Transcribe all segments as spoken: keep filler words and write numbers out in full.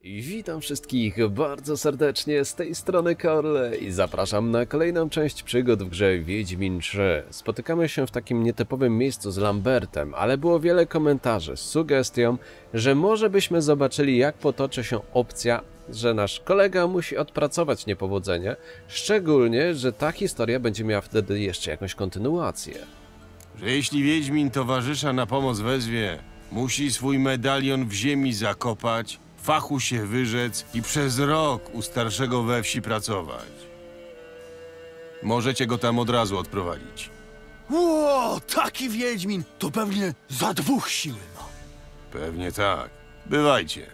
I witam wszystkich bardzo serdecznie, z tej strony Korle i zapraszam na kolejną część przygód w grze Wiedźmin trzy. Spotykamy się w takim nietypowym miejscu z Lambertem, ale było wiele komentarzy z sugestią, że może byśmy zobaczyli, jak potoczy się opcja, że nasz kolega musi odpracować niepowodzenie, szczególnie, że ta historia będzie miała wtedy jeszcze jakąś kontynuację. Że jeśli Wiedźmin towarzysza na pomoc wezwie, musi swój medalion w ziemi zakopać, fachu się wyrzec i przez rok u starszego we wsi pracować. Możecie go tam od razu odprowadzić. Ło, taki Wiedźmin to pewnie za dwóch siły ma. Pewnie tak. Bywajcie.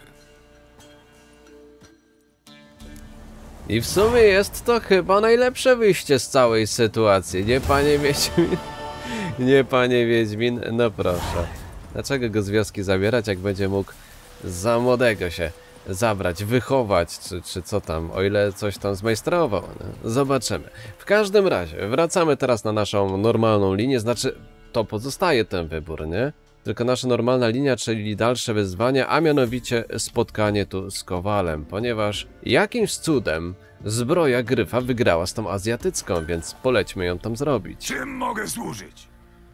I w sumie jest to chyba najlepsze wyjście z całej sytuacji, nie panie Wiedźmin? Nie panie Wiedźmin? No proszę. Dlaczego go z wioski zabierać, jak będzie mógł za młodego się zabrać, wychować, czy, czy co tam, o ile coś tam zmajstrował, no? Zobaczymy. W każdym razie, wracamy teraz na naszą normalną linię, znaczy, to pozostaje ten wybór, nie? Tylko nasza normalna linia, czyli dalsze wyzwania, a mianowicie spotkanie tu z Kowalem, ponieważ jakimś cudem zbroja Gryfa wygrała z tą azjatycką, więc polećmy ją tam zrobić. Czym mogę służyć?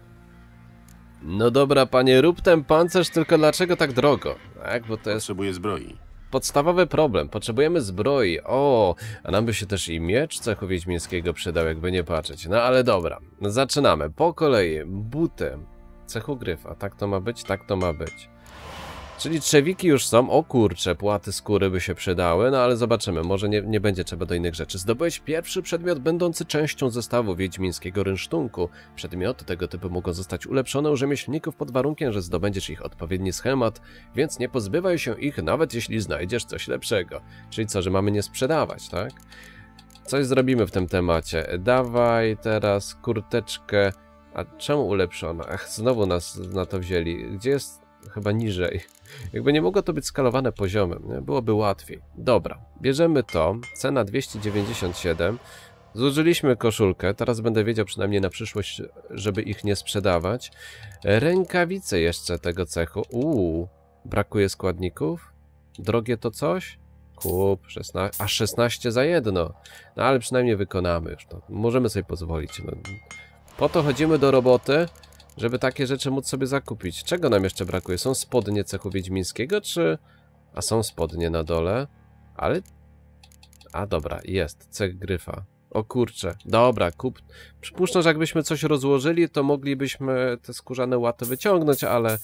No dobra, panie, rób ten pancerz, tylko dlaczego tak drogo? Tak, bo to jest Potrzebuję zbroi. podstawowy problem. Potrzebujemy zbroi. O, a nam by się też i miecz cechu wiedźmińskiego przydał, jakby nie patrzeć. No ale dobra, zaczynamy. Po kolei, buty cechu Gryfa. Tak to ma być, tak to ma być. Czyli trzewiki już są. O kurcze, płaty skóry by się przydały, no ale zobaczymy, może nie, nie będzie trzeba do innych rzeczy. Zdobyłeś pierwszy przedmiot będący częścią zestawu wiedźmińskiego rynsztunku. Przedmioty tego typu mogą zostać ulepszone u rzemieślników pod warunkiem, że zdobędziesz ich odpowiedni schemat, więc nie pozbywaj się ich, nawet jeśli znajdziesz coś lepszego. Czyli co, że mamy nie sprzedawać, tak? Coś zrobimy w tym temacie. Dawaj teraz kurteczkę. A czemu ulepszona? Ach, znowu nas na to wzięli. Gdzie jest? Chyba niżej. Jakby nie mogło to być skalowane poziomem, nie? Byłoby łatwiej. Dobra, bierzemy to. Cena dwieście dziewięćdziesiąt siedem. Zużyliśmy koszulkę. Teraz będę wiedział przynajmniej na przyszłość, żeby ich nie sprzedawać. Rękawice jeszcze tego cechu. Uuu, brakuje składników. Drogie to coś? Kup, szesnaście, aż szesnaście za jedno. No ale przynajmniej wykonamy już to. Możemy sobie pozwolić. No. Po to chodzimy do roboty, żeby takie rzeczy móc sobie zakupić. Czego nam jeszcze brakuje? Są spodnie cechu wiedźmińskiego, czy... A są spodnie na dole, ale... A dobra, jest, cech Gryfa. O kurczę, dobra, kup... Przypuszczam, że jakbyśmy coś rozłożyli, to moglibyśmy te skórzane łaty wyciągnąć, ale...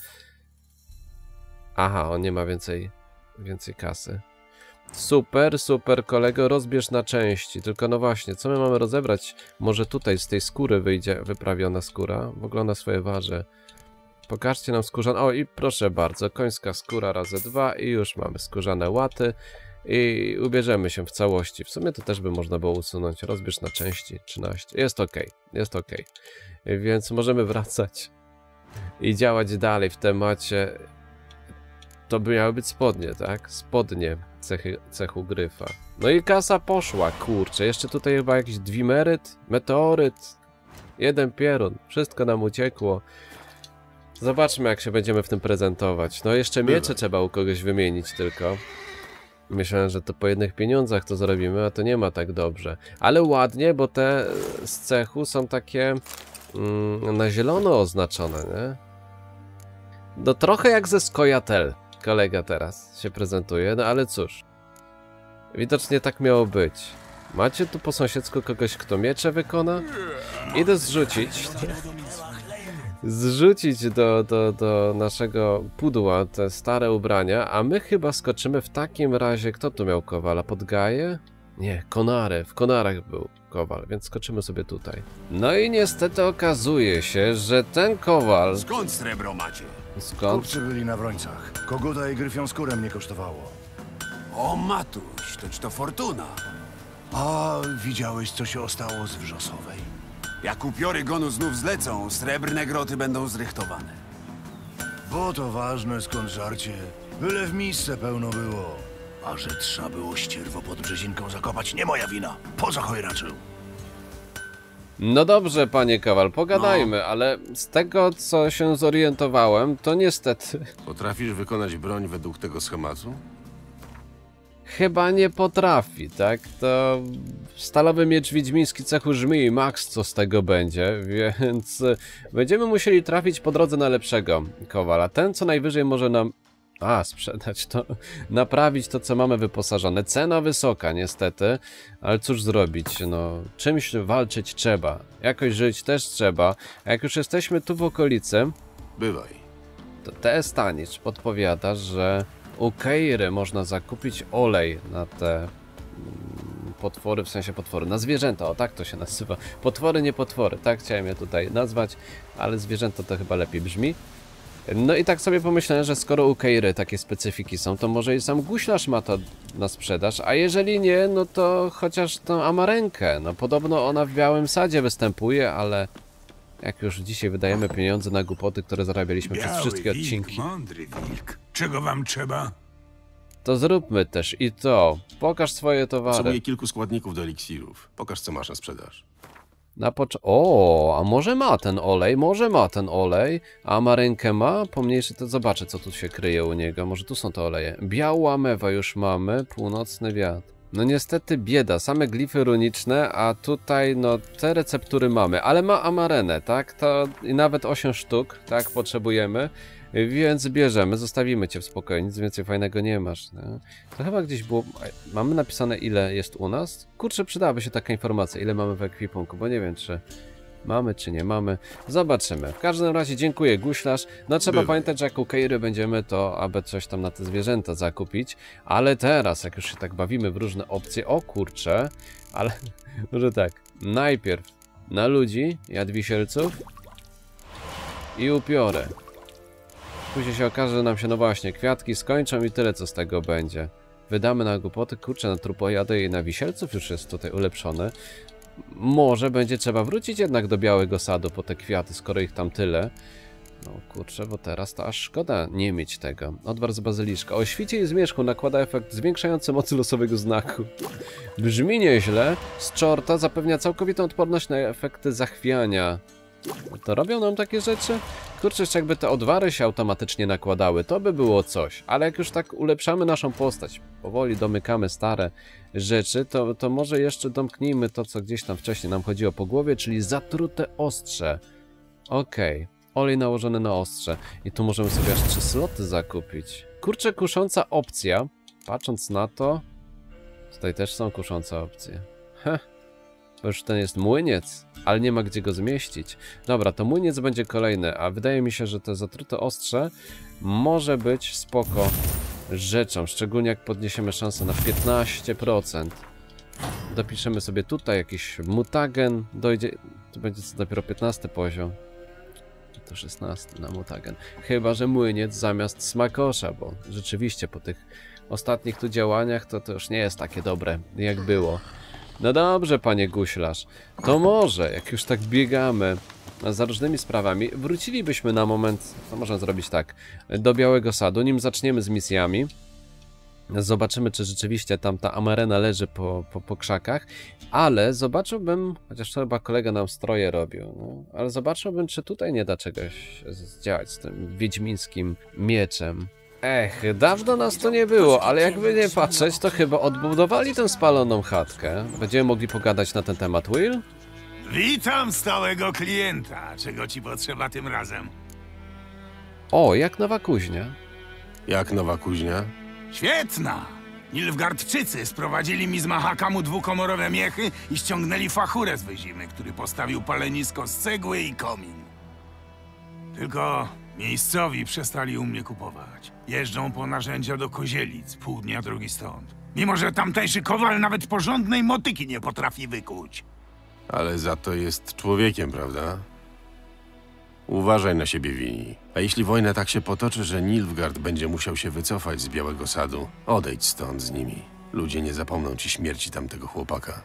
Aha, on nie ma więcej, więcej kasy. Super, super kolego, rozbierz na części. Tylko no właśnie, co my mamy rozebrać? Może tutaj z tej skóry wyjdzie wyprawiona skóra? W ogóle na swoje warze. Pokażcie nam skórzane... O i proszę bardzo, końska skóra razy dwa i już mamy skórzane łaty. I ubierzemy się w całości. W sumie to też by można było usunąć. Rozbierz na części trzynaście. Jest ok, jest ok. Więc możemy wracać i działać dalej w temacie. To by miały być spodnie, tak? Spodnie cechy, cechu Gryfa. No i kasa poszła, kurczę. Jeszcze tutaj chyba jakiś dwimeryt, meteoryt, jeden pierun. Wszystko nam uciekło. Zobaczmy, jak się będziemy w tym prezentować. No jeszcze miecze trzeba u kogoś wymienić tylko. Myślałem, że to po jednych pieniądzach to zrobimy, a to nie ma tak dobrze. Ale ładnie, bo te z cechu są takie mm, na zielono oznaczone, nie? No trochę jak ze Skojatel. Kolega teraz się prezentuje, no ale cóż. Widocznie tak miało być. Macie tu po sąsiedzku kogoś, kto miecze wykona? Idę zrzucić. Zrzucić do, do, do naszego pudła te stare ubrania, a my chyba skoczymy w takim razie... Kto tu miał Kowala? Podgaje? Nie, Konarę. W Konarach był Kowal, więc skoczymy sobie tutaj. No i niestety okazuje się, że ten Kowal... Skąd srebro macie? Skąd? Kupcy byli na Wrońcach. Koguta i gryfią skórę mnie kosztowało. O matuś, toć to fortuna. A widziałeś, co się ostało z Wrzosowej? Jak upiory gonu znów zlecą, srebrne groty będą zrychtowane. Bo to ważne, skąd żarcie. Byle w misce pełno było. A że trzeba było ścierwo pod brzezinką zakopać, nie moja wina. Poza chojraczył. No dobrze, panie Kowal, pogadajmy, no. Ale z tego, co się zorientowałem, to niestety... Potrafisz wykonać broń według tego schematu? chyba nie potrafi, tak? To stalowy miecz wiedźmiński cechu żmii, max co z tego będzie, więc będziemy musieli trafić po drodze na lepszego kowala. Ten co najwyżej może nam... A, sprzedać to, naprawić to, co mamy wyposażone. Cena wysoka, niestety, ale cóż zrobić, no, czymś walczyć trzeba, jakoś żyć też trzeba, a jak już jesteśmy tu w okolicy, Bywaj. to T. Stanicz podpowiada, że u Keiry można zakupić olej na te mm, potwory, w sensie potwory, na zwierzęta, o tak to się nazywa, potwory, nie potwory, tak chciałem je tutaj nazwać, ale zwierzęta to chyba lepiej brzmi. No i tak sobie pomyślałem, że skoro u Keiry takie specyfiki są, to może i sam guślarz ma to na sprzedaż, a jeżeli nie, no to chociaż tą amarenkę. No podobno ona w Białym Sadzie występuje, ale jak już dzisiaj wydajemy pieniądze na głupoty, które zarabialiśmy przez wszystkie odcinki, Wilk, mądry wilk. Czego wam trzeba? to zróbmy też i to. Pokaż swoje towary. Potrzebuję kilku składników do eliksirów. Pokaż, co masz na sprzedaż. Na pocz... O, a może ma ten olej, może ma ten olej, a amarenkę ma? Pomniejszy to zobaczę, co tu się kryje u niego. Może tu są te oleje. Biała mewa już mamy, północny wiatr. No niestety bieda, same glify runiczne, a tutaj no te receptury mamy, ale ma amarenę, tak? To i nawet osiem sztuk, tak? Potrzebujemy, więc bierzemy, zostawimy cię w spokoju, nic więcej fajnego nie masz. Nie? To chyba gdzieś było, mamy napisane ile jest u nas? Kurczę, przydałaby się taka informacja, ile mamy w ekwipunku, bo nie wiem czy mamy czy nie mamy, zobaczymy. W każdym razie dziękuję guślarz, no trzeba Bywaj. pamiętać, że jak u Keiry będziemy to, aby coś tam na te zwierzęta zakupić, ale teraz, jak już się tak bawimy w różne opcje, o kurczę, ale może tak, najpierw na ludzi, jadwisielców i upiorę. Później się okaże, że nam się, no właśnie, kwiatki skończą i tyle, co z tego będzie. Wydamy na głupoty, kurczę, na trupojady i na wisielców już jest tutaj ulepszone. Może będzie trzeba wrócić jednak do Białego Sadu po te kwiaty, skoro ich tam tyle. No kurczę, bo teraz to aż szkoda nie mieć tego. Odwar z bazyliszka. O świcie i zmierzchu nakłada efekt zwiększający mocy losowego znaku. Brzmi nieźle. Z czorta zapewnia całkowitą odporność na efekty zachwiania. To robią nam takie rzeczy? Kurczę, jeszcze jakby te odwary się automatycznie nakładały, to by było coś. Ale jak już tak ulepszamy naszą postać, powoli domykamy stare rzeczy, to, to może jeszcze domknijmy to, co gdzieś tam wcześniej nam chodziło po głowie, czyli zatrute ostrze. Okej, okay. Olej nałożony na ostrze. I tu możemy sobie aż trzy sloty zakupić. Kurczę, kusząca opcja. Patrząc na to, tutaj też są kuszące opcje. Heh. To już ten jest młyniec, ale nie ma gdzie go zmieścić. Dobra, to młyniec będzie kolejny, a wydaje mi się, że to zatrute ostrze może być spoko rzeczą, szczególnie jak podniesiemy szansę na piętnaście procent. Dopiszemy sobie tutaj jakiś mutagen, dojdzie, to będzie co dopiero piętnasty poziom. To szesnasty na mutagen. Chyba że młyniec zamiast smakosza, bo rzeczywiście po tych ostatnich tu działaniach to, to już nie jest takie dobre jak było. No dobrze, panie guślarz, to może, jak już tak biegamy za różnymi sprawami, wrócilibyśmy na moment, to możemy zrobić tak, do Białego Sadu, nim zaczniemy z misjami. Zobaczymy, czy rzeczywiście tam ta amarena leży po, po, po krzakach, ale zobaczyłbym, chociaż to chyba kolega nam stroje robił, no, ale zobaczyłbym, czy tutaj nie da czegoś zdziałać z tym wiedźmińskim mieczem. Ech, dawno nas tu nie było, ale jakby nie patrzeć, to chyba odbudowali tę spaloną chatkę. Będziemy mogli pogadać na ten temat, Will? Witam stałego klienta. Czego ci potrzeba tym razem? O, jak nowa kuźnia. Jak nowa kuźnia? Świetna! Nilfgaardczycy sprowadzili mi z Mahakamu dwukomorowe miechy i ściągnęli fachurę z Wyzimy, który postawił palenisko z cegły i komin. Tylko miejscowi przestali u mnie kupować. Jeżdżą po narzędzia do Kozielic, pół dnia drogi stąd. Mimo że tamtejszy kowal nawet porządnej motyki nie potrafi wykuć. Ale za to jest człowiekiem, prawda? Uważaj na siebie, Wini. A jeśli wojna tak się potoczy, że Nilfgaard będzie musiał się wycofać z Białego Sadu, odejdź stąd z nimi. Ludzie nie zapomną ci śmierci tamtego chłopaka.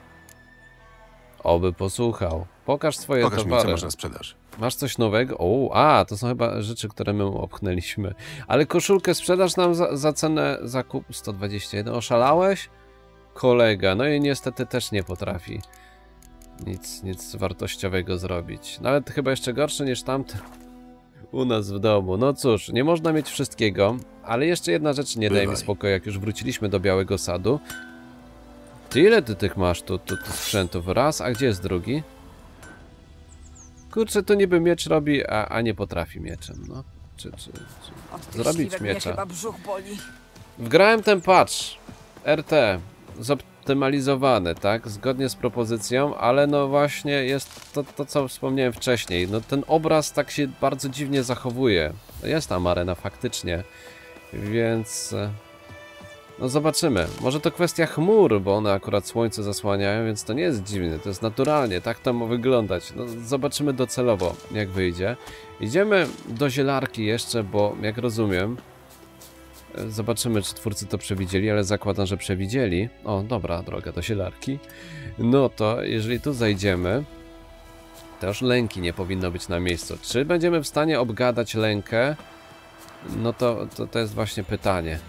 Oby posłuchał. Pokaż swoje Pokaż mi, towary. co masz na sprzedaż. Masz coś nowego? O, a, to są chyba rzeczy, które my opchnęliśmy. Ale koszulkę sprzedasz nam za, za cenę zakupu sto dwadzieścia jeden. Oszalałeś? Kolega. No i niestety też nie potrafi nic, nic wartościowego zrobić. Nawet chyba jeszcze gorsze niż tamte. U nas w domu. No cóż, nie można mieć wszystkiego, ale jeszcze jedna rzecz nie daje mi Bywaj. spokoju, jak już wróciliśmy do Białego Sadu. Ty ile ty tych masz tu, tu, tu sprzętów? Raz, a gdzie jest drugi? Kurczę, to niby miecz robi, a, a nie potrafi mieczem, no. Czy, czy, czy Od tych zrobić śliwek mnie miecza. chyba brzuch boli. Wgrałem ten patch R T zoptymalizowany, tak, zgodnie z propozycją, ale no właśnie jest to, to co wspomniałem wcześniej, no ten obraz tak się bardzo dziwnie zachowuje. Jest tam arena faktycznie, więc no zobaczymy. Może to kwestia chmur, bo one akurat słońce zasłaniają, więc to nie jest dziwne, to jest naturalnie, tak to ma wyglądać. No zobaczymy docelowo, jak wyjdzie. Idziemy do zielarki jeszcze, bo jak rozumiem, zobaczymy, czy twórcy to przewidzieli, ale zakładam, że przewidzieli. O, dobra, droga do zielarki. No to, jeżeli tu zajdziemy, to już lęki nie powinno być na miejscu. Czy będziemy w stanie obgadać lękę? No to, to, to jest właśnie pytanie.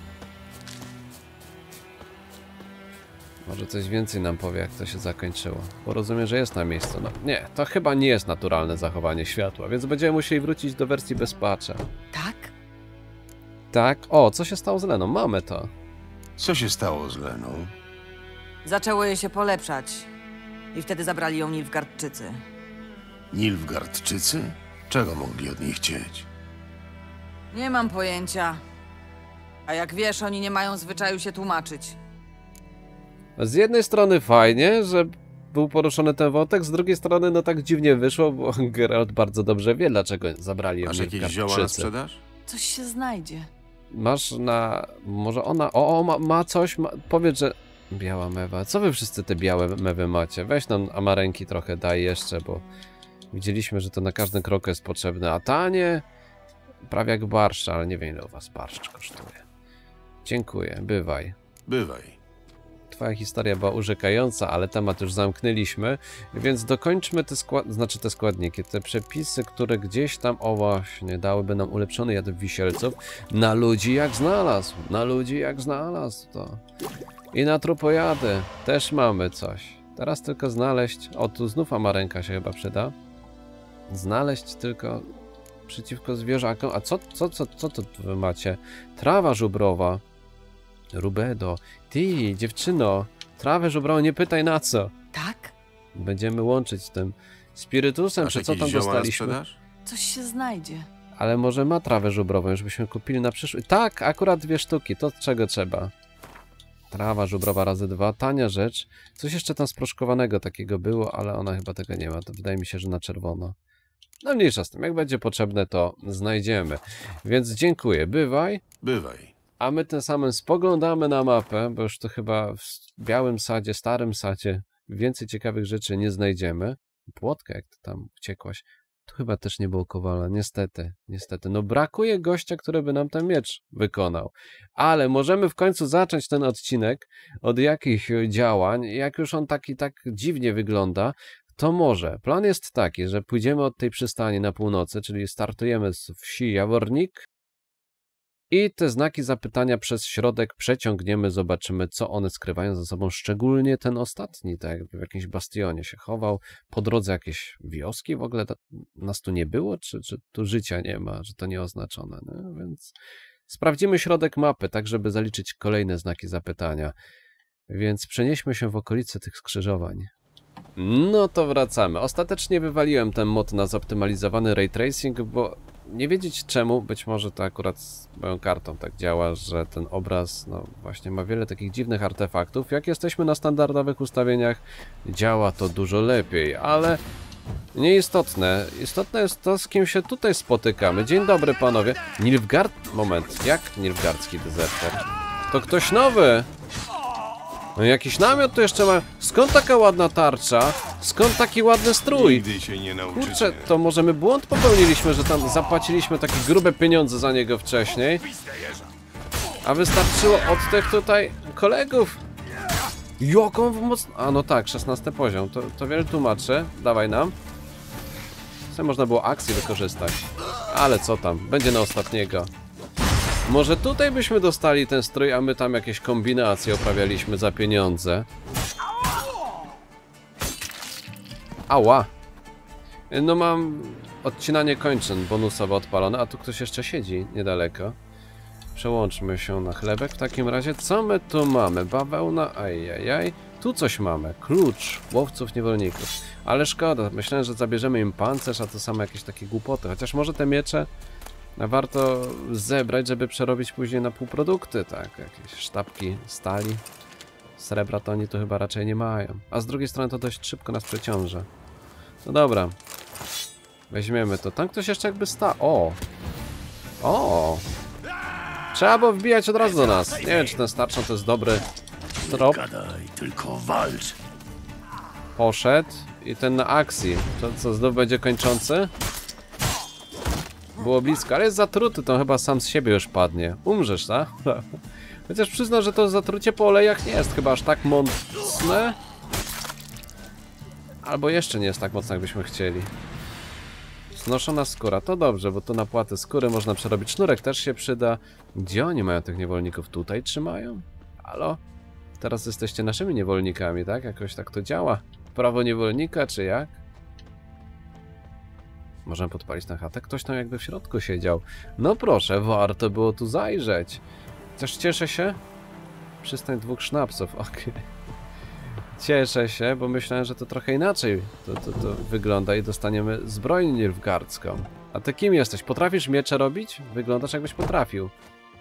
Może coś więcej nam powie, jak to się zakończyło. Bo rozumiem, że jest na miejscu. No nie, to chyba nie jest naturalne zachowanie światła, więc będziemy musieli wrócić do wersji bez patcha. Tak? Tak. O, co się stało z Leną? Mamy to. Co się stało z Leną? Zaczęło jej się polepszać. I wtedy zabrali ją Nilfgaardczycy. Nilfgaardczycy? Czego mogli od niej chcieć? Nie mam pojęcia. A jak wiesz, oni nie mają zwyczaju się tłumaczyć. Z jednej strony fajnie, że był poruszony ten wątek, z drugiej strony no tak dziwnie wyszło, bo Geralt bardzo dobrze wie, dlaczego zabrali ją Masz jakieś zioła na Nilfgaardczycy. sprzedaż? Coś się znajdzie. Masz na... może ona... O, o ma, ma coś? Ma... Powiedz, że... Biała mewa. Co wy wszyscy te białe mewy macie? Weź nam amarenki trochę daj jeszcze, bo widzieliśmy, że to na każdy krok jest potrzebne, a tanie prawie jak barszcz, ale nie wiem, ile u was barszcz kosztuje. Dziękuję, bywaj. Bywaj. Twoja historia była urzekająca, ale temat już zamknęliśmy, więc dokończmy te, skład... znaczy te składniki, te przepisy, które gdzieś tam, o właśnie, dałyby nam ulepszony jad wisielców. Na ludzi jak znalazł, na ludzi jak znalazł to. I na trupojady też mamy coś. Teraz tylko znaleźć, o tu znów amarenka się chyba przyda. Znaleźć tylko przeciwko zwierzakom, a co, co, co, co to wy macie? Trawa żubrowa. Rubedo. Ty, dziewczyno, trawę żubrową, nie pytaj na co. Tak? Będziemy łączyć z tym spirytusem, Masz czy co jakieś tam zioła na dostaliśmy. sprzedaż? Coś się znajdzie. Ale może ma trawę żubrową, już byśmy kupili na przyszłość. Tak, akurat dwie sztuki, to czego trzeba. Trawa żubrowa razy dwa, tania rzecz. Coś jeszcze tam sproszkowanego takiego było, ale ona chyba tego nie ma, to wydaje mi się, że na czerwono. No mniejsza z tym, jak będzie potrzebne, to znajdziemy. Więc dziękuję, bywaj. Bywaj. A my tym samym spoglądamy na mapę, bo już to chyba w Białym Sadzie, Starym Sadzie więcej ciekawych rzeczy nie znajdziemy. Płotka, jak ty tam uciekłaś. Tu chyba też nie było kowala, niestety, niestety. No brakuje gościa, który by nam ten miecz wykonał. Ale możemy w końcu zacząć ten odcinek od jakich działań. Jak już on taki tak dziwnie wygląda, to może. Plan jest taki, że pójdziemy od tej przystani na północy, czyli startujemy z wsi Jawornik i te znaki zapytania przez środek przeciągniemy, zobaczymy, co one skrywają ze sobą, szczególnie ten ostatni, tak jakby w jakimś bastionie się chował, po drodze jakieś wioski, w ogóle nas tu nie było, czy, czy tu życia nie ma, że to nieoznaczone, no? Więc sprawdzimy środek mapy, tak żeby zaliczyć kolejne znaki zapytania, więc przenieśmy się w okolice tych skrzyżowań. No to wracamy. Ostatecznie wywaliłem ten mod na zoptymalizowany ray tracing, bo nie wiedzieć czemu, być może to akurat z moją kartą tak działa, że ten obraz no właśnie ma wiele takich dziwnych artefaktów. Jak jesteśmy na standardowych ustawieniach, działa to dużo lepiej, ale nieistotne. Istotne jest to, z kim się tutaj spotykamy. Dzień dobry panowie. Nilfgaard? Moment, jak Nilfgaardzki dezerter? To ktoś nowy! No jakiś namiot tu jeszcze ma. Skąd taka ładna tarcza? Skąd taki ładny strój? Nigdy się nie nauczycie. Kurczę, to może my błąd popełniliśmy, że tam zapłaciliśmy takie grube pieniądze za niego wcześniej. A wystarczyło od tych tutaj kolegów. Jaką mocno... A no tak, szesnasty poziom, to, to wiele tłumaczy. Dawaj nam. Sobie można było akcji wykorzystać. Ale co tam, będzie na ostatniego. Może tutaj byśmy dostali ten strój, a my tam jakieś kombinacje uprawialiśmy za pieniądze. Ała! No mam odcinanie kończyn bonusowo odpalone, a tu ktoś jeszcze siedzi niedaleko. Przełączmy się na chlebek w takim razie. Co my tu mamy? Bawełna, ajajaj. Tu coś mamy. Klucz łowców niewolników. Ale szkoda, myślałem, że zabierzemy im pancerz, a to same jakieś takie głupoty. Chociaż może te miecze warto zebrać, żeby przerobić później na półprodukty, tak? Jakieś sztabki stali. Srebra to oni tu chyba raczej nie mają. A z drugiej strony to dość szybko nas przeciąża. No dobra. Weźmiemy to. Tam ktoś jeszcze jakby sta... O! O! Trzeba było wbijać od razu do nas. Nie wiem, czy ten starczą to jest dobry trop. Gadaj, tylko walcz. Poszedł. I ten na akcji. To co, znów będzie kończący? Było blisko, ale jest zatruty, to chyba sam z siebie już padnie. Umrzesz, tak? Chociaż przyznam, że to zatrucie po olejach nie jest chyba aż tak mocne. Albo jeszcze nie jest tak mocne, jakbyśmy chcieli. Znoszona skóra, to dobrze, bo to na płatę skóry można przerobić. Sznurek też się przyda. Gdzie oni mają tych niewolników? Tutaj trzymają? Halo? Teraz jesteście naszymi niewolnikami, tak? Jakoś tak to działa. Prawo niewolnika, czy jak? Możemy podpalić na chatę? Ktoś tam jakby w środku siedział. No proszę, warto było tu zajrzeć. Też cieszę się. Przystań dwóch sznapsów, okej. Okay. Cieszę się, bo myślałem, że to trochę inaczej to, to, to wygląda i dostaniemy zbroję nilfgaardzką. A ty kim jesteś? Potrafisz miecze robić? Wyglądasz, jakbyś potrafił.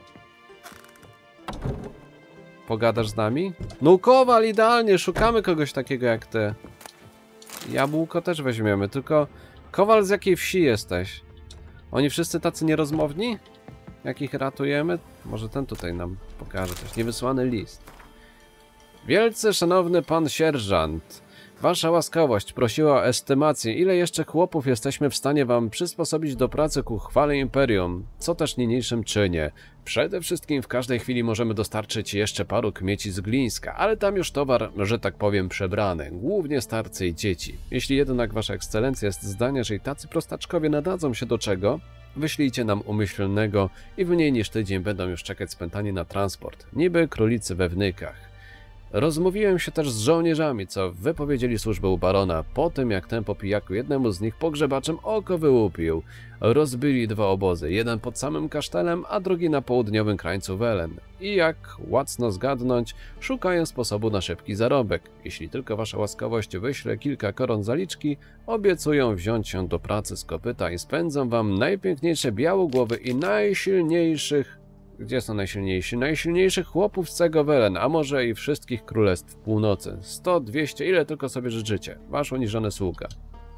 Pogadasz z nami? No kowal, idealnie, szukamy kogoś takiego jak ty. Jabłko też weźmiemy, tylko kowal, z jakiej wsi jesteś? Oni wszyscy tacy nierozmowni? Jak ich ratujemy? Może ten tutaj nam pokaże coś. Niewysłany list. Wielce szanowny pan sierżant, wasza łaskawość prosiła o estymację, ile jeszcze chłopów jesteśmy w stanie wam przysposobić do pracy ku chwale imperium, co też niniejszym czynię. Przede wszystkim w każdej chwili możemy dostarczyć jeszcze paru kmieci z Glińska, ale tam już towar, że tak powiem, przebrany, głównie starcy i dzieci. Jeśli jednak wasza ekscelencja jest zdania, że i tacy prostaczkowie nadadzą się do czego, wyślijcie nam umyślnego i w mniej niż tydzień będą już czekać spętani na transport, niby królicy we wnykach. Rozmówiłem się też z żołnierzami, co wypowiedzieli służbę u barona po tym, jak ten po pijaku jednemu z nich pogrzebaczem oko wyłupił. Rozbili dwa obozy, jeden pod samym kasztelem, a drugi na południowym krańcu Welen. I jak łacno zgadnąć, szukają sposobu na szybki zarobek. Jeśli tylko wasza łaskawość wyśle kilka koron zaliczki, obiecują wziąć się do pracy z kopyta i spędzą wam najpiękniejsze białogłowy i najsilniejszych... Gdzie są najsilniejsi? Najsilniejszych chłopów z całego Welen, a może i wszystkich królestw północy. sto, dwieście, ile tylko sobie życzycie. Wasz uniżony sługa.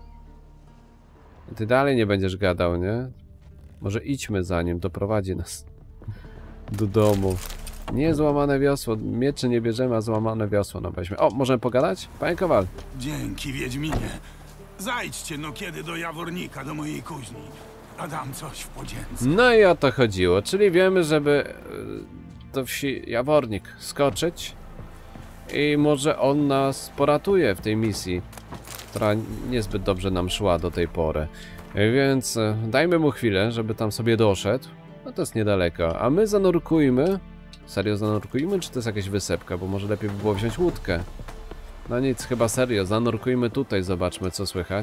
I ty dalej nie będziesz gadał, nie? Może idźmy za nim, doprowadzi nas do domu. Nie złamane wiosło, mieczy nie bierzemy, a złamane wiosło no weźmy. O, możemy pogadać? Panie Kowal. Dzięki, Wiedźminie. Zajdźcie no kiedy do Jawornika, do mojej kuźni. A dam coś w podzięce. No i o to chodziło, czyli wiemy, żeby do wsi Jawornik skoczyć i może on nas poratuje w tej misji, która niezbyt dobrze nam szła do tej pory. Więc dajmy mu chwilę, żeby tam sobie doszedł. No to jest niedaleko, a my zanurkujmy. Serio zanurkujmy, czy to jest jakaś wysepka, bo może lepiej by było wziąć łódkę. No nic, chyba serio, zanurkujmy tutaj, zobaczmy co słychać.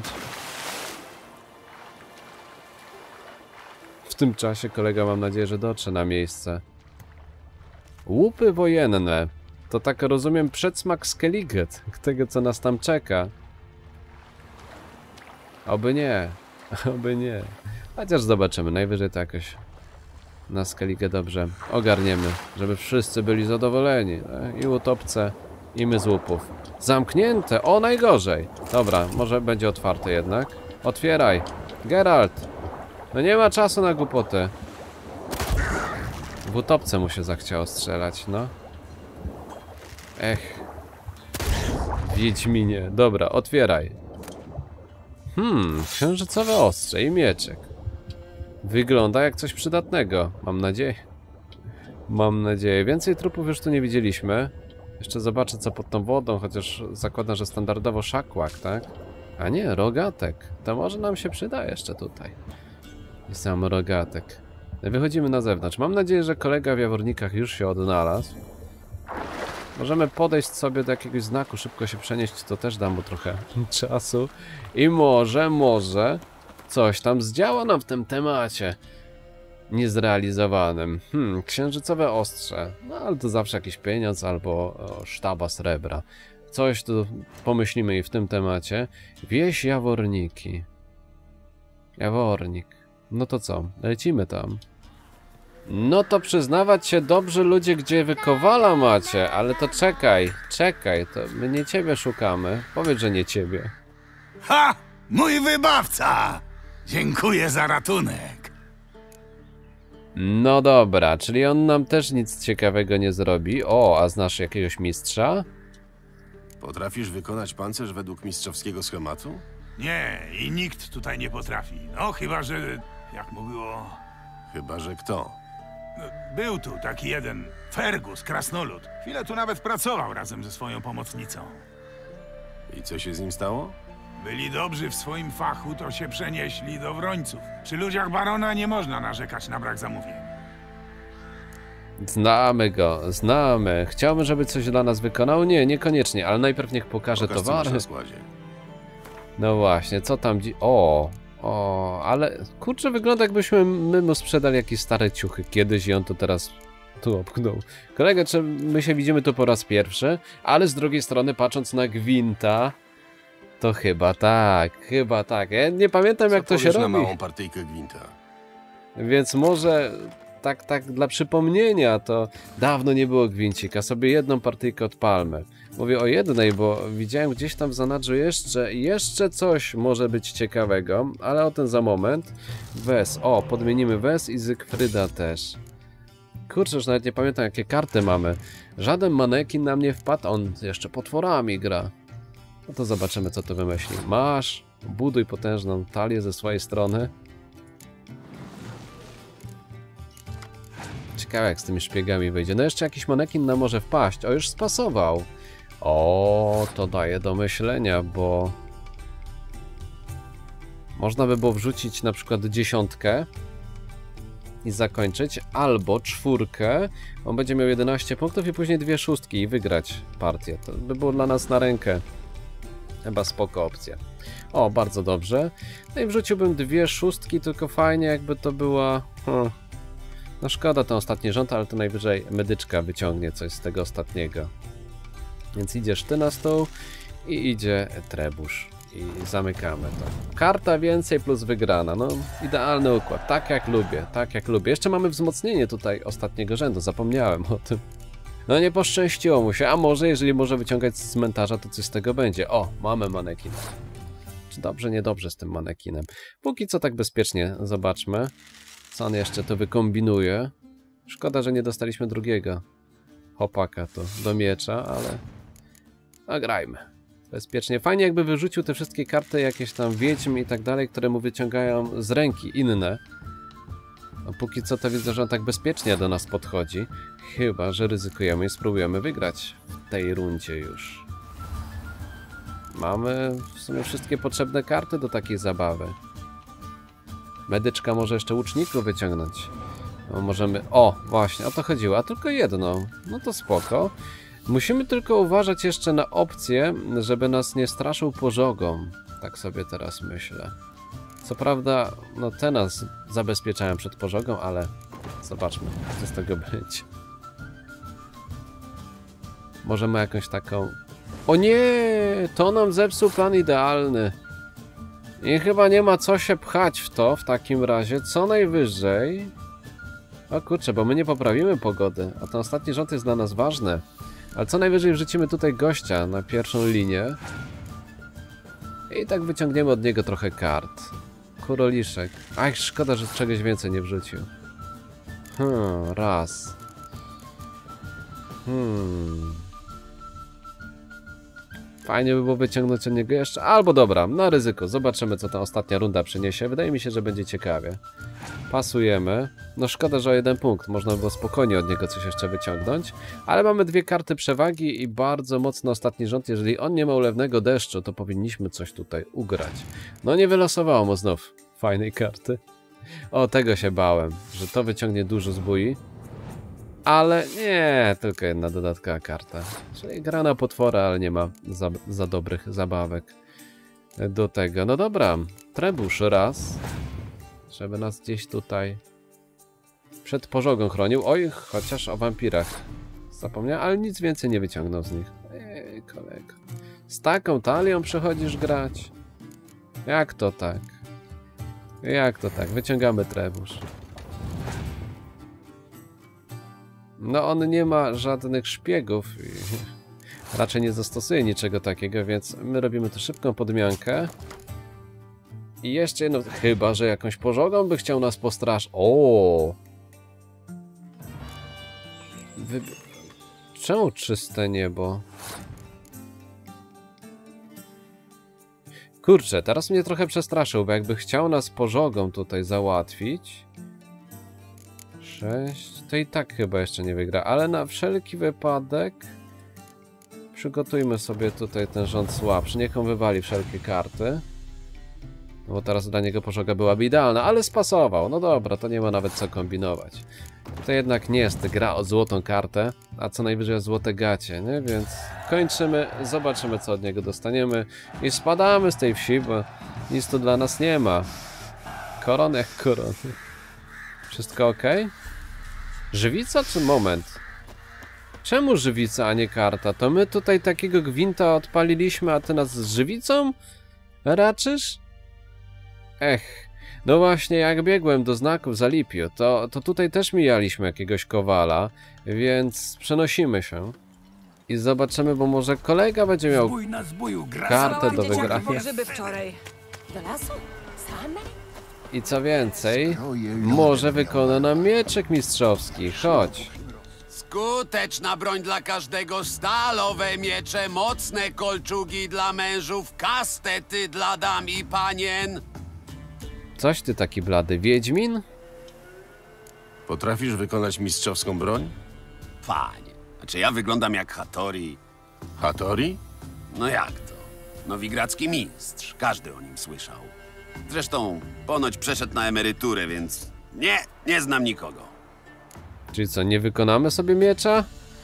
W tym czasie kolega, mam nadzieję, że dotrze na miejsce. Łupy wojenne. To tak rozumiem przedsmak Skellige, tego co nas tam czeka. Oby nie. Oby nie. Chociaż zobaczymy, najwyżej to jakoś na Skellige dobrze ogarniemy, żeby wszyscy byli zadowoleni. I utopce, i my z łupów. Zamknięte, o najgorzej. Dobra, może będzie otwarte jednak. Otwieraj. Geralt. No nie ma czasu na głupoty. W utopce mu się zachciało strzelać, no. Ech. Wiedźminie. Dobra, otwieraj. Hmm, księżycowe ostrze i mieczek. Wygląda jak coś przydatnego. Mam nadzieję. Mam nadzieję. Więcej trupów już tu nie widzieliśmy. Jeszcze zobaczę co pod tą wodą, chociaż zakładam, że standardowo szakłak, tak? A nie, rogatek. To może nam się przyda jeszcze tutaj. I sam rogatek. Wychodzimy na zewnątrz. Mam nadzieję, że kolega w Jawornikach już się odnalazł. Możemy podejść sobie do jakiegoś znaku, szybko się przenieść, to też da mu trochę czasu. I może, może coś tam zdziała nam w tym temacie niezrealizowanym. Hmm, księżycowe ostrze. No ale to zawsze jakiś pieniądz albo o, sztaba srebra. Coś tu pomyślimy i w tym temacie. Wieś Jaworniki. Jawornik. No to co? Lecimy tam. No to przyznawać się, dobrzy ludzie, gdzie wy kowala macie, ale to czekaj, czekaj, to my nie ciebie szukamy. Powiedz, że nie ciebie. Ha! Mój wybawca! Dziękuję za ratunek. No dobra, czyli on nam też nic ciekawego nie zrobi. O, a znasz jakiegoś mistrza? Potrafisz wykonać pancerz według mistrzowskiego schematu? Nie, i nikt tutaj nie potrafi. No, chyba że... jak mu było... Chyba że kto? Był tu taki jeden, Fergus, krasnolud. Chwilę tu nawet pracował razem ze swoją pomocnicą. I co się z nim stało? Byli dobrzy w swoim fachu, to się przenieśli do Wrońców. Przy ludziach barona nie można narzekać na brak zamówień. Znamy go, znamy. Chciałbym, żeby coś dla nas wykonał? Nie, niekoniecznie, ale najpierw niech pokaże Pokaż, co masz towary. na składzie. No właśnie, co tam dzi... O, o, ale kurczę, wygląda jakbyśmy my mu sprzedali jakieś stare ciuchy kiedyś i on to teraz tu opchnął. Kolega, czy my się widzimy tu po raz pierwszy, ale z drugiej strony patrząc na Gwinta, to chyba tak, chyba tak. Ja nie pamiętam Co jak to się powiesz robi, na małą partyjkę gwinta? więc może tak, tak dla przypomnienia, to dawno nie było Gwincika, sobie jedną partyjkę odpalmy. Mówię o jednej, bo widziałem gdzieś tam w zanadrzu jeszcze, jeszcze coś może być ciekawego, ale o tym za moment. Wes, o, podmienimy Wes i Zygfryda też. Kurczę, już nawet nie pamiętam jakie karty mamy. Żaden manekin na mnie wpadł, on jeszcze potworami gra. No to zobaczymy co to wymyśli. Masz, buduj potężną talię ze swojej strony. Ciekawe jak z tymi szpiegami wyjdzie. No jeszcze jakiś manekin nam może wpaść. O, już spasował. O, to daje do myślenia, bo można by było wrzucić na przykład dziesiątkę i zakończyć, albo czwórkę, on będzie miał jedenaście punktów i później dwie szóstki i wygrać partię. To by było dla nas na rękę. Chyba spoko opcja. O, bardzo dobrze. No i wrzuciłbym dwie szóstki, tylko fajnie jakby to była... Hmm. No szkoda ten ostatni rząd, ale to najwyżej medyczka wyciągnie coś z tego ostatniego. Więc idziesz ty na stół i idzie trebusz. I zamykamy to. Karta więcej plus wygrana. No, idealny układ. Tak jak lubię, tak jak lubię. Jeszcze mamy wzmocnienie tutaj ostatniego rzędu. Zapomniałem o tym. No nie poszczęściło mu się. A może, jeżeli może wyciągać z cmentarza, to coś z tego będzie. O, mamy manekin. Czy dobrze, niedobrze z tym manekinem. Póki co tak bezpiecznie zobaczmy, co on jeszcze to wykombinuje. Szkoda, że nie dostaliśmy drugiego chłopaka to do miecza, ale no grajmy. Bezpiecznie. Fajnie jakby wyrzucił te wszystkie karty jakieś tam wiedźm i tak dalej, które mu wyciągają z ręki inne. A póki co to widzę, że on tak bezpiecznie do nas podchodzi. Chyba, że ryzykujemy i spróbujemy wygrać w tej rundzie już. Mamy w sumie wszystkie potrzebne karty do takiej zabawy. Medyczka może jeszcze łuczników wyciągnąć. No możemy... O, właśnie, o to chodziło. A tylko jedną. No to spoko. Musimy tylko uważać jeszcze na opcję, żeby nas nie straszył pożogą. Tak sobie teraz myślę. Co prawda, no te nas zabezpieczają przed pożogą, ale zobaczmy, co z tego będzie. Może ma jakąś taką... O nie! To nam zepsuł plan idealny. I chyba nie ma co się pchać w to w takim razie. Co najwyżej... O kurczę, bo my nie poprawimy pogody, a ten ostatni rząd jest dla nas ważny. Ale co najwyżej wrzucimy tutaj gościa na pierwszą linię. I tak wyciągniemy od niego trochę kart. Kuroliszek. Ach, szkoda, że czegoś więcej nie wrzucił. Hmm, raz. Hmm. Fajnie by było wyciągnąć od niego jeszcze. Albo dobra, na ryzyko. Zobaczymy, co ta ostatnia runda przyniesie. Wydaje mi się, że będzie ciekawie. Pasujemy. No szkoda, że o jeden punkt. Można by było spokojnie od niego coś jeszcze wyciągnąć. Ale mamy dwie karty przewagi i bardzo mocno ostatni rząd. Jeżeli on nie ma ulewnego deszczu, to powinniśmy coś tutaj ugrać. No nie wylosowało mu znów fajnej karty. O, tego się bałem, że to wyciągnie dużo zbój. Ale nie, tylko jedna dodatkowa karta. Czyli gra na potwora, ale nie ma za, za dobrych zabawek do tego. No dobra, trebusz raz, żeby nas gdzieś tutaj przed pożogą chronił. Oj, chociaż o wampirach zapomniałem, ale nic więcej nie wyciągnął z nich. Ej, kolego. Z taką talią przychodzisz grać? Jak to tak? Jak to tak? Wyciągamy trebusz. No on nie ma żadnych szpiegów i raczej nie zastosuje niczego takiego, więc my robimy tu szybką podmiankę. I jeszcze jedno, chyba że jakąś pożogą by chciał nas postraszyć. O! Wy... Czemu czyste niebo? Kurczę, teraz mnie trochę przestraszył, bo jakby chciał nas pożogą tutaj załatwić. sześć, to i tak chyba jeszcze nie wygra, ale na wszelki wypadek przygotujmy sobie tutaj ten rząd słabszy, niech on wywali wszelkie karty. No bo teraz dla niego pożoga byłaby idealna, ale spasował, no dobra, to nie ma nawet co kombinować. To jednak nie jest gra o złotą kartę, a co najwyżej o złote gacie, nie? Więc kończymy, zobaczymy co od niego dostaniemy i spadamy z tej wsi, bo nic tu dla nas nie ma. Koron jak koron. Wszystko ok? Żywica czy moment? Czemu żywica, a nie karta? To my tutaj takiego gwinta odpaliliśmy, a ty nas z żywicą raczysz? Ech, no właśnie jak biegłem do znaków za Lipiu, to, to tutaj też mijaliśmy jakiegoś kowala, więc przenosimy się i zobaczymy, bo może kolega będzie miał Zbój na zbóju, gra kartę do Dzieciaki wygrania. po grzyby wczoraj. Do lasu? Same? I co więcej, może wykona nam mieczek mistrzowski, chodź. Skuteczna broń dla każdego, stalowe miecze, mocne kolczugi dla mężów, kastety dla dam i panien. Coś ty taki blady, Wiedźmin? Potrafisz wykonać mistrzowską broń? Panie, znaczy ja wyglądam jak Hattori. Hattori? No jak to? Nowigradzki mistrz, każdy o nim słyszał. Zresztą ponoć przeszedł na emeryturę, więc nie, nie znam nikogo. Czyli co, nie wykonamy sobie miecza?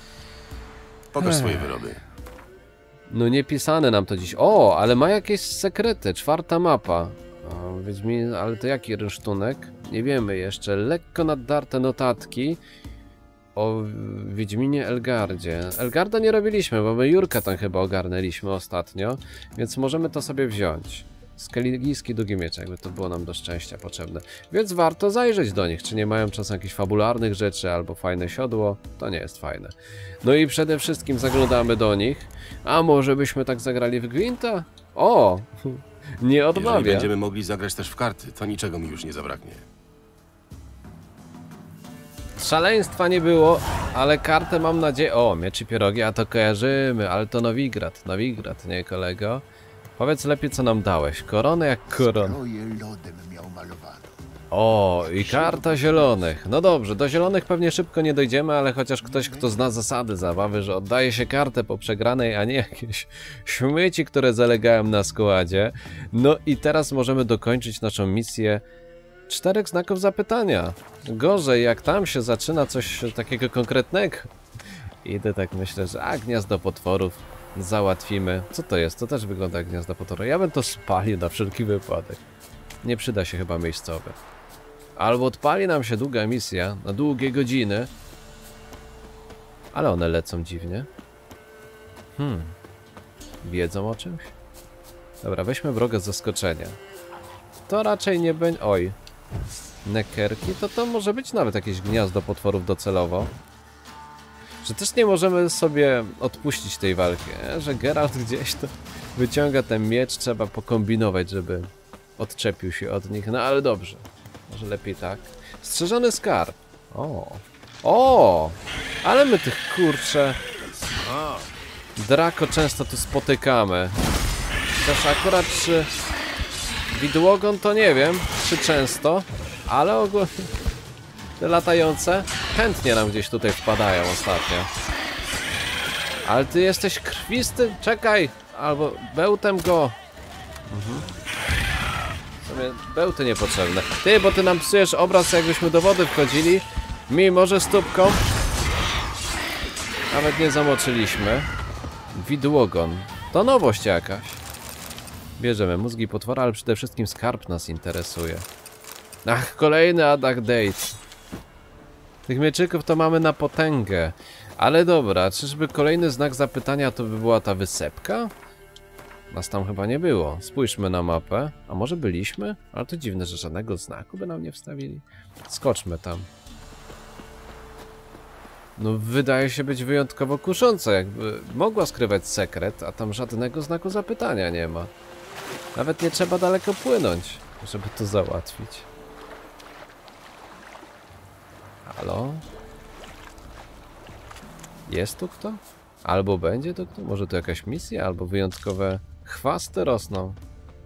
Pokaż swoje wyroby. No nie pisane nam to dziś. O, ale ma jakieś sekrety, czwarta mapa. O, Wiedźmin, ale to jaki rynsztunek? Nie wiemy jeszcze. Lekko naddarte notatki o Wiedźminie Elgardzie. Elgarda nie robiliśmy, bo my Jurka tam chyba ogarnęliśmy ostatnio, więc możemy to sobie wziąć. Skeligijski długi miecz, jakby to było nam do szczęścia potrzebne. Więc warto zajrzeć do nich, czy nie mają czasem jakichś fabularnych rzeczy, albo fajne siodło. To nie jest fajne. No i przede wszystkim zaglądamy do nich. A może byśmy tak zagrali w Gwinta? O! Nie Jeżeli odmawia. będziemy mogli zagrać też w karty, to niczego mi już nie zabraknie. Szaleństwa nie było, ale kartę mam nadzieję... O, miecz i pierogi, a to kojarzymy, ale to Nowigrad. Nowigrad, nie kolego? Powiedz lepiej, co nam dałeś. Koronę jak koron. O, i karta zielonych. No dobrze, do zielonych pewnie szybko nie dojdziemy, ale chociaż ktoś, kto zna zasady zabawy, że oddaje się kartę po przegranej, a nie jakieś śmieci, które zalegają na składzie. No i teraz możemy dokończyć naszą misję czterech znaków zapytania. Gorzej, jak tam się zaczyna coś takiego konkretnego. Idę tak myślę, że a, gniazdo potworów załatwimy. Co to jest? To też wygląda jak gniazdo potworu. Ja bym to spalił na wszelki wypadek. Nie przyda się chyba miejscowy. Albo odpali nam się długa misja na długie godziny. Ale one lecą dziwnie. Hmm. Wiedzą o czymś? Dobra, weźmy wroga z zaskoczenia. To raczej nie będzie... Oj. Nekerki? To to może być nawet jakieś gniazdo potworów docelowo. Że też nie możemy sobie odpuścić tej walki, nie? Że Geralt gdzieś to wyciąga ten miecz, trzeba pokombinować, żeby odczepił się od nich, no ale dobrze. Może lepiej tak. Strzeżony skarb. O. O! Ale my tych kurcze Drako często tu spotykamy. Też akurat czy widłogon to nie wiem, czy często, ale ogólnie te latające chętnie nam gdzieś tutaj wpadają ostatnio. Ale ty jesteś krwisty? Czekaj! Albo bełtem go. Mhm. W sumie bełty niepotrzebne. Ty, bo ty nam psujesz obraz, jakbyśmy do wody wchodzili. Mimo, że stópką. Nawet nie zamoczyliśmy. Widłogon. To nowość jakaś. Bierzemy mózgi potwora, ale przede wszystkim skarb nas interesuje. Ach, kolejny attack date. Tych mieczyków to mamy na potęgę. Ale dobra, czyżby kolejny znak zapytania to by była ta wysepka? Nas tam chyba nie było. Spójrzmy na mapę. A może byliśmy? Ale to dziwne, że żadnego znaku by nam nie wstawili. Skoczmy tam. No wydaje się być wyjątkowo kusząca, jakby mogła skrywać sekret, a tam żadnego znaku zapytania nie ma. Nawet nie trzeba daleko płynąć, żeby to załatwić. Halo? Jest tu kto? Albo będzie tu kto? Może to jakaś misja? Albo wyjątkowe chwasty rosną?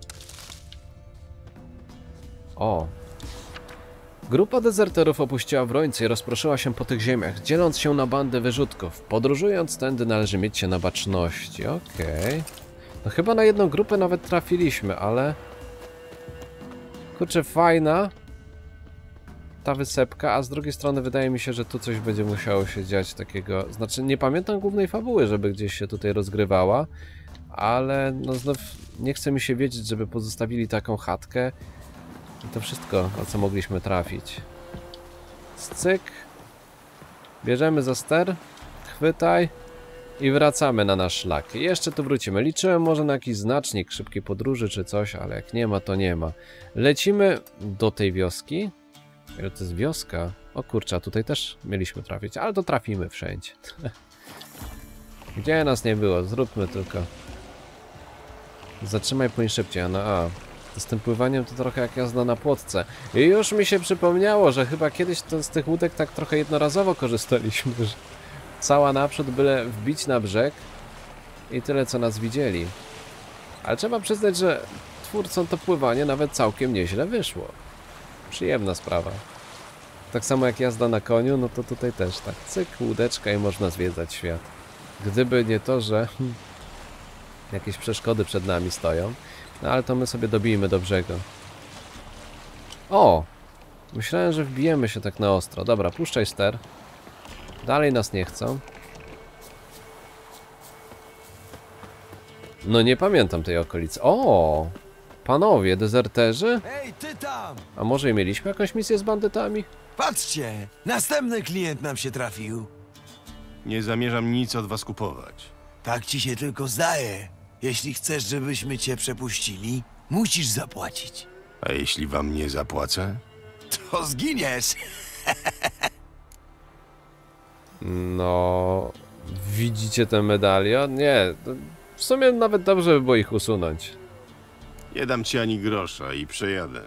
O! Grupa dezerterów opuściła Wrońce i rozproszyła się po tych ziemiach, dzieląc się na bandę wyrzutków. Podróżując tędy należy mieć się na baczności. Okej. Okay. No chyba na jedną grupę nawet trafiliśmy, ale... Kurczę, fajna ta wysepka, a z drugiej strony wydaje mi się, że tu coś będzie musiało się dziać takiego... Znaczy, nie pamiętam głównej fabuły, żeby gdzieś się tutaj rozgrywała, ale no znów nie chce mi się wiedzieć, żeby pozostawili taką chatkę. I to wszystko, na co mogliśmy trafić. Cyk. Bierzemy za ster. Chwytaj. I wracamy na nasz szlak. I jeszcze tu wrócimy. Liczyłem może na jakiś znacznik szybkiej podróży czy coś, ale jak nie ma, to nie ma. Lecimy do tej wioski. Ile to jest wioska? O kurczę, a tutaj też mieliśmy trafić, ale to trafimy wszędzie. Gdzie nas nie było? Zróbmy tylko. Zatrzymaj, płyń szybciej, a no a. Z tym pływaniem to trochę jak jazda na płotce. I już mi się przypomniało, że chyba kiedyś to z tych łódek tak trochę jednorazowo korzystaliśmy, że cała naprzód byle wbić na brzeg i tyle co nas widzieli. Ale trzeba przyznać, że twórcom to pływanie nawet całkiem nieźle wyszło. Przyjemna sprawa. Tak samo jak jazda na koniu, no to tutaj też tak cyk, łódeczka i można zwiedzać świat. Gdyby nie to, że hmm, jakieś przeszkody przed nami stoją. No ale to my sobie dobijmy do brzegu. O! Myślałem, że wbijemy się tak na ostro. Dobra, puszczaj ster. Dalej nas nie chcą. No nie pamiętam tej okolicy. O! Panowie, dezerterzy? Ej, ty tam! A może i mieliśmy jakąś misję z bandytami? Patrzcie! Następny klient nam się trafił. Nie zamierzam nic od was kupować. Tak ci się tylko zdaje. Jeśli chcesz, żebyśmy cię przepuścili, musisz zapłacić. A jeśli wam nie zapłacę? To zginiesz! No... Widzicie ten medalion? Nie, w sumie nawet dobrze by było ich usunąć. Nie dam ci ani grosza i przejadę.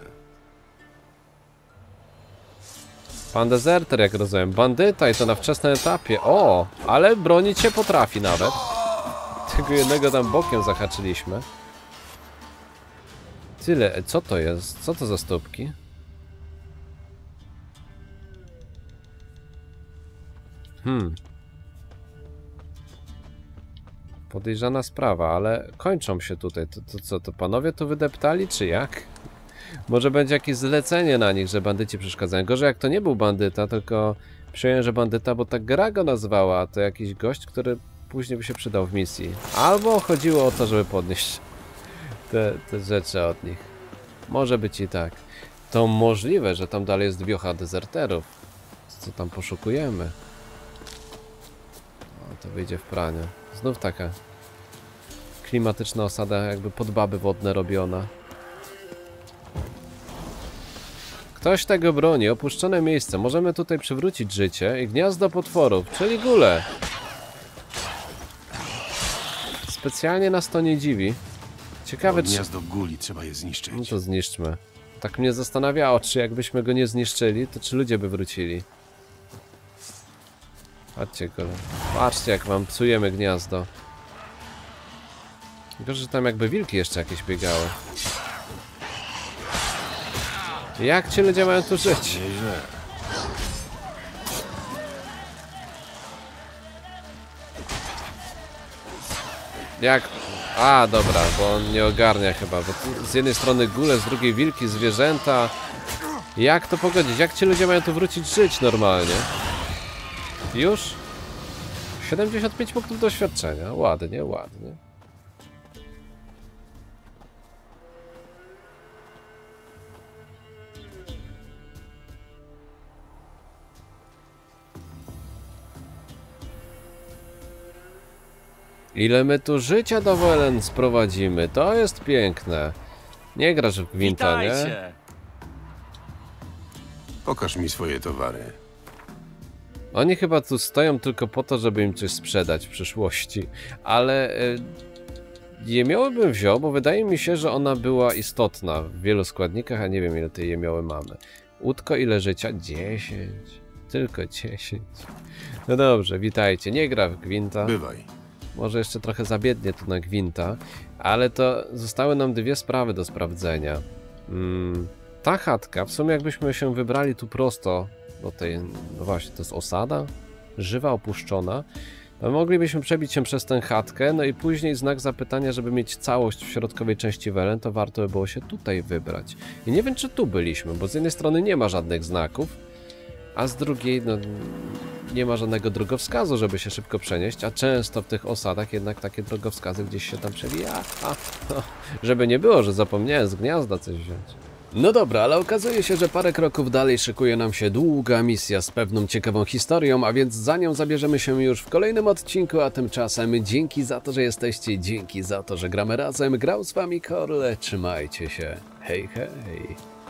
Pan dezerter, jak rozumiem. Bandyta i to na wczesnym etapie. O, ale bronić się potrafi nawet. Tego jednego tam bokiem zahaczyliśmy. Tyle. Co to jest? Co to za stópki? Hmm. Podejrzana sprawa, ale kończą się tutaj. To, to co, to panowie tu wydeptali, czy jak? Może będzie jakieś zlecenie na nich, że bandyci przeszkadzają. Gorzej jak to nie był bandyta, tylko przyjąłem, że bandyta, bo tak gra go nazwała, a to jakiś gość, który później by się przydał w misji. Albo chodziło o to, żeby podnieść te, te rzeczy od nich. Może być i tak. To możliwe, że tam dalej jest wiocha dezerterów. Co tam poszukujemy? O, to wyjdzie w pranie. Znów taka klimatyczna osada, jakby pod baby wodne robiona. Ktoś tego broni, opuszczone miejsce. Możemy tutaj przywrócić życie i gniazdo potworów, czyli gule. Specjalnie nas to nie dziwi. Ciekawe, czy... Gniazdo guli, trzeba je zniszczyć. No to zniszczmy. Tak mnie zastanawiało, czy jakbyśmy go nie zniszczyli, to czy ludzie by wrócili. Patrzcie go. Patrzcie, jak wam psujemy gniazdo. Tylko, że tam jakby wilki jeszcze jakieś biegały. Jak ci ludzie mają tu żyć? Nieźle. Jak? A, dobra, bo on nie ogarnia chyba, bo tu z jednej strony góle, z drugiej wilki, zwierzęta. Jak to pogodzić? Jak ci ludzie mają tu wrócić żyć normalnie? Już? siedemdziesiąt pięć punktów doświadczenia. Ładnie, ładnie. Ile my tu życia do Welen sprowadzimy? To jest piękne. Nie grasz w Gwinta, nie? Pokaż mi swoje towary. Oni chyba tu stoją tylko po to, żeby im coś sprzedać w przyszłości. Ale y, jemioły bym wziął, bo wydaje mi się, że ona była istotna w wielu składnikach, a nie wiem, ile tej jemioły mamy. Łódko, ile życia? dziesięć. Tylko dziesięć. No dobrze, witajcie. Nie gra w Gwinta. Bywaj. Może jeszcze trochę zabiednie tu na Gwinta, ale to zostały nam dwie sprawy do sprawdzenia. Hmm, ta chatka, w sumie jakbyśmy się wybrali tu prosto do tej, no właśnie, to jest osada? Żywa, opuszczona. To moglibyśmy przebić się przez tę chatkę, no i później znak zapytania, żeby mieć całość w środkowej części Welen, to warto by było się tutaj wybrać. I nie wiem, czy tu byliśmy, bo z jednej strony nie ma żadnych znaków, a z drugiej, no, nie ma żadnego drogowskazu, żeby się szybko przenieść, a często w tych osadach jednak takie drogowskazy gdzieś się tam przewija. A, no, żeby nie było, że zapomniałem z gniazda coś wziąć. No dobra, ale okazuje się, że parę kroków dalej szykuje nam się długa misja z pewną ciekawą historią, a więc za nią zabierzemy się już w kolejnym odcinku, a tymczasem dzięki za to, że jesteście, dzięki za to, że gramy razem. Grał z wami Korle, trzymajcie się, hej hej!